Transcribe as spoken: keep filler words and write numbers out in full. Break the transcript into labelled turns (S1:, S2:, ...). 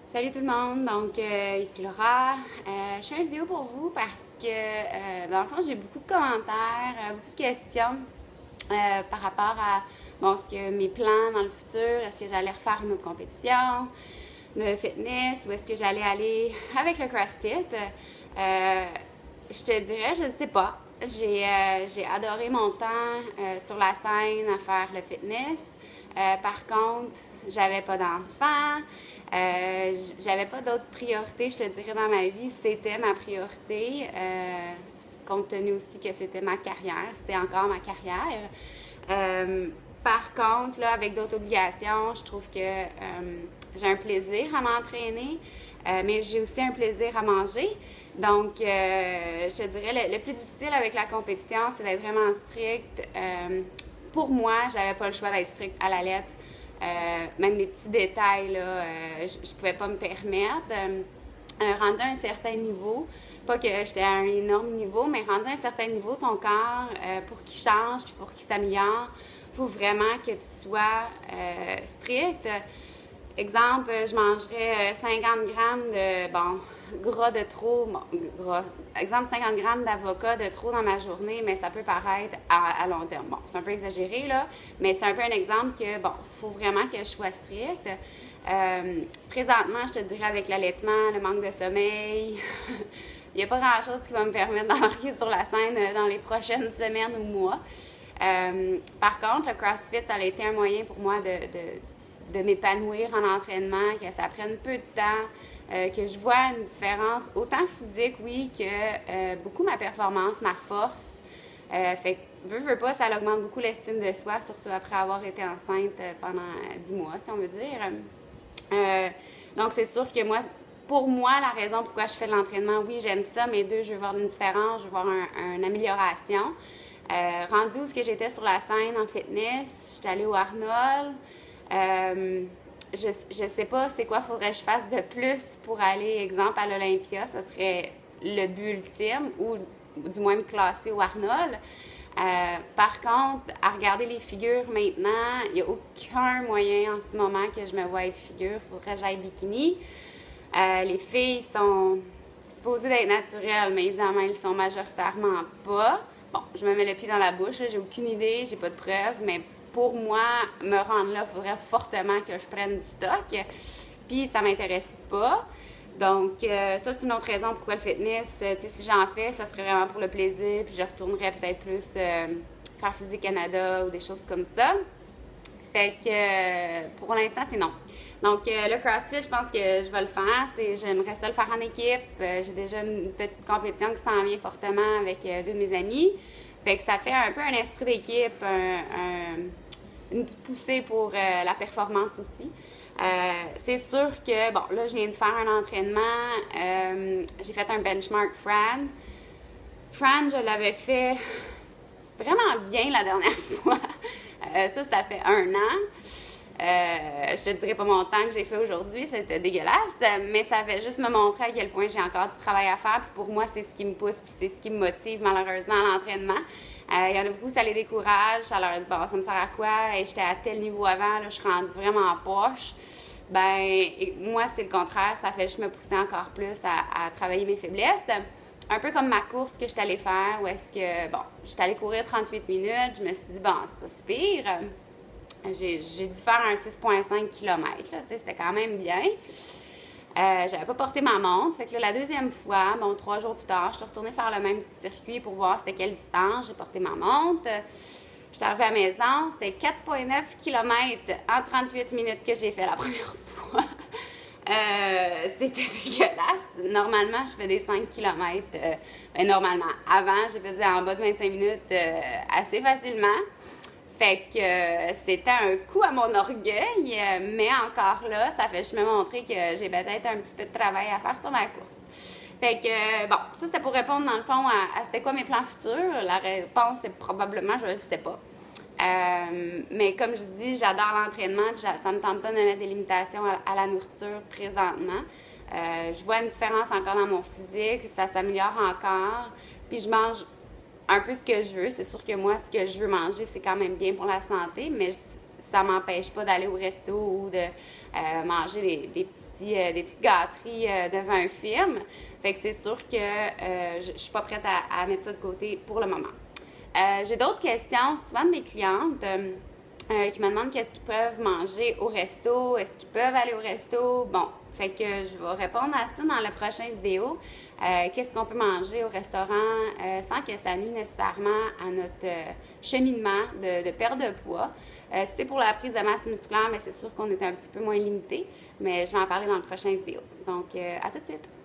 S1: Salut tout le monde, donc euh, ici Laura. Euh, je fais une vidéo pour vous parce que euh, dans le fond j'ai beaucoup de commentaires, euh, beaucoup de questions euh, par rapport à bon, ce que mes plans dans le futur, est-ce que j'allais refaire une autre compétition de fitness ou est-ce que j'allais aller avec le CrossFit. Euh, je te dirais, je ne sais pas. J'ai euh, j'ai adoré mon temps euh, sur la scène à faire le fitness. Euh, par contre, j'avais pas d'enfant. Euh, j'avais pas d'autres priorités, je te dirais, dans ma vie. C'était ma priorité, euh, compte tenu aussi que c'était ma carrière. C'est encore ma carrière. Euh, par contre, là, avec d'autres obligations, je trouve que euh, j'ai un plaisir à m'entraîner, euh, mais j'ai aussi un plaisir à manger. Donc, euh, je te dirais, le, le plus difficile avec la compétition, c'est d'être vraiment strict. Euh, pour moi, j'avais pas le choix d'être strict à la lettre. Euh, même les petits détails, là, euh, je, je pouvais pas me permettre. Euh, euh, rendu à un certain niveau, pas que j'étais à un énorme niveau, mais rendu à un certain niveau, ton corps, euh, pour qu'il change puis pour qu'il s'améliore, il faut vraiment que tu sois euh, strict. Exemple, je mangerais cinquante grammes de, bon, gras de trop, bon, gras, exemple cinquante grammes d'avocat de trop dans ma journée, mais ça peut paraître à, à long terme. Bon, c'est un peu exagéré, là, mais c'est un peu un exemple que, bon, il faut vraiment que je sois stricte. Euh, présentement, je te dirais avec l'allaitement, le manque de sommeil, il n'y a pas grand-chose qui va me permettre d'embarquer sur la scène dans les prochaines semaines ou mois. Euh, par contre, le CrossFit, ça a été un moyen pour moi de, de, de m'épanouir en entraînement, que ça prenne peu de temps, euh, que je vois une différence, autant physique, oui, que euh, beaucoup ma performance, ma force. Euh, fait que, veux, veux pas, ça augmente beaucoup l'estime de soi, surtout après avoir été enceinte pendant dix mois, si on veut dire. Euh, donc, c'est sûr que moi, pour moi, la raison pourquoi je fais de l'entraînement, oui, j'aime ça, mais deux, je veux voir une différence, je veux voir un, une amélioration. Euh, rendu où ce que j'étais sur la scène en fitness, j'étais allée au Arnold. Euh, je, je sais pas c'est quoi faudrait que je fasse de plus pour aller, exemple, à l'Olympia. Ce serait le but ultime, ou du moins me classer au Arnold. Euh, par contre, à regarder les figures maintenant, il n'y a aucun moyen en ce moment que je me vois être figure. Il faudrait que j'aille bikini. Euh, les filles sont supposées d'être naturelles, mais évidemment, elles sont majoritairement pas. Bon, je me mets le pied dans la bouche, j'ai aucune idée, j'ai pas de preuves, mais pour moi, me rendre là, il faudrait fortement que je prenne du stock. Puis ça m'intéresse pas. Donc, euh, ça, c'est une autre raison pourquoi le fitness, euh, tu sais, si j'en fais, ça serait vraiment pour le plaisir, puis je retournerais peut-être plus euh, faire Physique Canada ou des choses comme ça. Fait que, euh, pour l'instant, c'est non. Donc, euh, le CrossFit, je pense que je vais le faire. C'est, j'aimerais ça le faire en équipe. Euh, j'ai déjà une petite compétition qui s'en vient fortement avec euh, deux de mes amis. Fait que ça fait un peu un esprit d'équipe, un, un, une petite poussée pour euh, la performance aussi. Euh, c'est sûr que, bon, là, je viens de faire un entraînement. Euh, j'ai fait un benchmark Fran. Fran, je l'avais fait vraiment bien la dernière fois. Euh, ça, ça fait un an. Euh, je te dirais pas mon temps que j'ai fait aujourd'hui, c'était dégueulasse, mais ça fait juste me montrer à quel point j'ai encore du travail à faire. Puis pour moi, c'est ce qui me pousse, puis c'est ce qui me motive malheureusement à l'entraînement. Il euh, y en a beaucoup, ça les décourage, ça leur dit bon, ça me sert à quoi? Et j'étais à tel niveau avant, là, je suis rendue vraiment en poche. Ben, et moi, c'est le contraire, ça fait juste me pousser encore plus à, à travailler mes faiblesses. Un peu comme ma course que je suis allée faire, où est-ce que, bon, je suis allée courir trente-huit minutes, je me suis dit, bon, c'est pas si pire. J'ai, j'ai dû faire un six virgule cinq kilomètres, là, tu sais, c'était quand même bien. Euh, j'avais pas porté ma montre, fait que là, la deuxième fois, bon, trois jours plus tard, je suis retournée faire le même petit circuit pour voir c'était quelle distance, j'ai porté ma montre. J'étais arrivée à la maison, c'était quatre virgule neuf kilomètres en trente-huit minutes que j'ai fait la première fois. Euh, c'était dégueulasse. Normalement, je fais des cinq kilomètres. Euh, ben, normalement, avant, je faisais en bas de vingt-cinq minutes euh, assez facilement. Fait que euh, c'était un coup à mon orgueil, euh, mais encore là, ça fait juste me montrer que j'ai peut-être un petit peu de travail à faire sur ma course. Fait que, euh, bon, ça c'était pour répondre dans le fond à, à c'était quoi mes plans futurs. La réponse est probablement, je ne sais pas. Euh, mais comme je dis, j'adore l'entraînement, puis ça me tente pas de mettre des limitations à, à la nourriture présentement. Euh, je vois une différence encore dans mon physique, ça s'améliore encore, puis je mange un peu ce que je veux. C'est sûr que moi, ce que je veux manger, c'est quand même bien pour la santé, mais ça m'empêche pas d'aller au resto ou de euh, manger des, des, petits, euh, des petites gâteries euh, devant un film. Fait que c'est sûr que euh, je, je suis pas prête à, à mettre ça de côté pour le moment. Euh, j'ai d'autres questions, souvent de mes clientes euh, euh, qui me demandent qu'est-ce qu'ils peuvent manger au resto, est-ce qu'ils peuvent aller au resto. Bon, fait que je vais répondre à ça dans la prochaine vidéo. Euh, qu'est-ce qu'on peut manger au restaurant euh, sans que ça nuise nécessairement à notre euh, cheminement de, de perte de poids. Euh, si c'est pour la prise de masse musculaire, mais c'est sûr qu'on est un petit peu moins limité, mais je vais en parler dans la prochaine vidéo. Donc, euh, à tout de suite!